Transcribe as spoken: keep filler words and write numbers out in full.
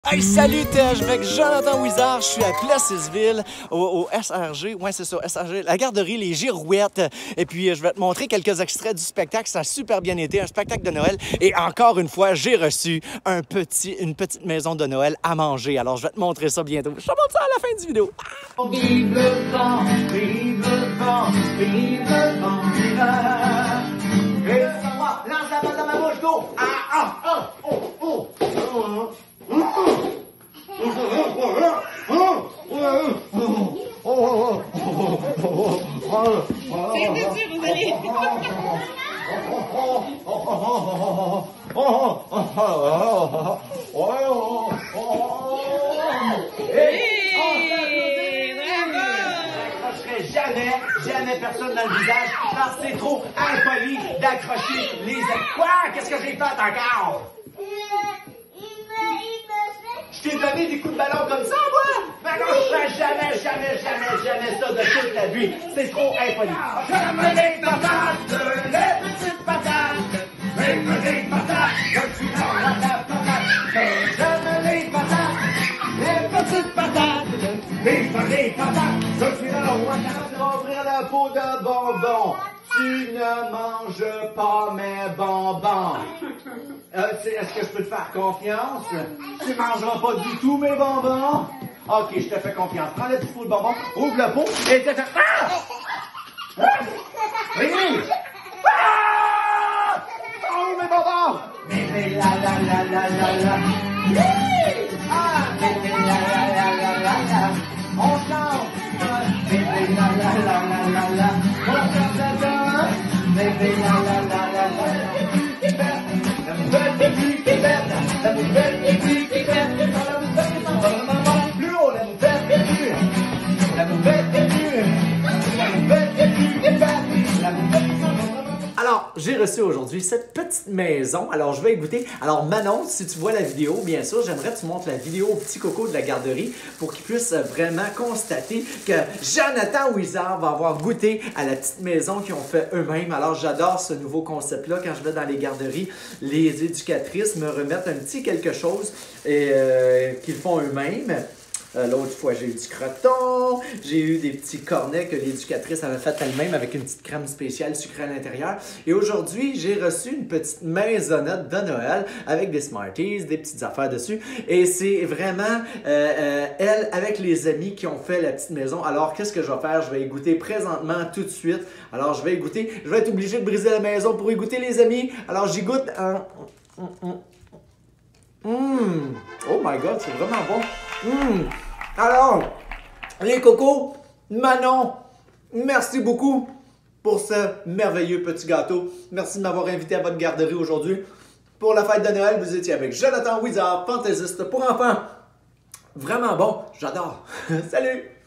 Hey, salut, je suis avec Jonathan Wizard, je suis à Plessisville, au, au S R G, ouais c'est ça, S R G, la garderie Les Girouettes. Et puis, je vais te montrer quelques extraits du spectacle, ça a super bien été, un spectacle de Noël. Et encore une fois, j'ai reçu un petit, une petite maison de Noël à manger. Alors, je vais te montrer ça bientôt. Je te montre ça à la fin du vidéo. Vive le vent, vive le vent, vive le vent d'hiver. Et ça va, lance la main dans ma bouche, go! Ah, ah, ah, oh, oh, oh. C'est dessus, vous allez. Jamais, jamais personne dans le visage parce que c'est trop impoli d'accrocher les... Quoi? Qu'est-ce que j'ai fait encore? Je t'ai donné des coups de ballon comme ça, moi? Maintenant, je ferai jamais, jamais, jamais, jamais ça de toute la vie. C'est trop impoli. J'aime les patates, les petites patates, les petites patates, je suis dans la patate. J'aime les patates, les petites patates, les petites patates, je suis dans la patate. Ouvrir la peau de bonbons. Tu ne manges pas mes bonbons. Euh, Est-ce que je peux te faire confiance? Tu mangeras pas du tout mes bonbons? Ok, je te fais confiance. Prends le petit pot de bonbons, ouvre le pot et te fais... Ah! Ah! Rémi! Ah! Oh, mes bonbons! Bébé la la la la la la. Ah! Bébé la la la la la la. On chante. Bébé la la la la la la. On chante ça. Bébé la la la la la. La nouvelle est plus qu'ébène, la nouvelle est plus qu'ébène, la nouvelle est plus haut, la nouvelle est plus, la nouvelle est plus, la nouvelle est plus qu'ébène, la nouvelle. Alors, j'ai reçu aujourd'hui cette petite maison. Alors, je vais y goûter. Alors, Manon, si tu vois la vidéo, bien sûr, j'aimerais que tu montres la vidéo au petit coco de la garderie pour qu'il puisse vraiment constater que Jonathan Wizard va avoir goûté à la petite maison qu'ils ont fait eux-mêmes. Alors, j'adore ce nouveau concept-là. Quand je vais dans les garderies, les éducatrices me remettent un petit quelque chose et, euh, qu'ils font eux-mêmes. Euh, L'autre fois, j'ai eu du croton, j'ai eu des petits cornets que l'éducatrice avait fait elle-même avec une petite crème spéciale sucrée à l'intérieur. Et aujourd'hui, j'ai reçu une petite maisonnette de Noël avec des Smarties, des petites affaires dessus. Et c'est vraiment euh, euh, elle avec les amis qui ont fait la petite maison. Alors, qu'est-ce que je vais faire? Je vais y goûter présentement tout de suite. Alors, je vais y goûter. Je vais être obligé de briser la maison pour y goûter, les amis. Alors, j'y goûte un... Mmh. Oh my God, c'est vraiment bon. Mmh. Alors, les cocos, Manon, merci beaucoup pour ce merveilleux petit gâteau. Merci de m'avoir invité à votre garderie aujourd'hui. Pour la fête de Noël, vous étiez avec Jonathan Wizard, fantaisiste pour enfants. Vraiment bon, j'adore. Salut!